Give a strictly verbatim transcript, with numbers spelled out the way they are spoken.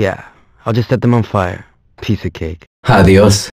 Yeah, I'll just set them on fire. Piece of cake. Adios.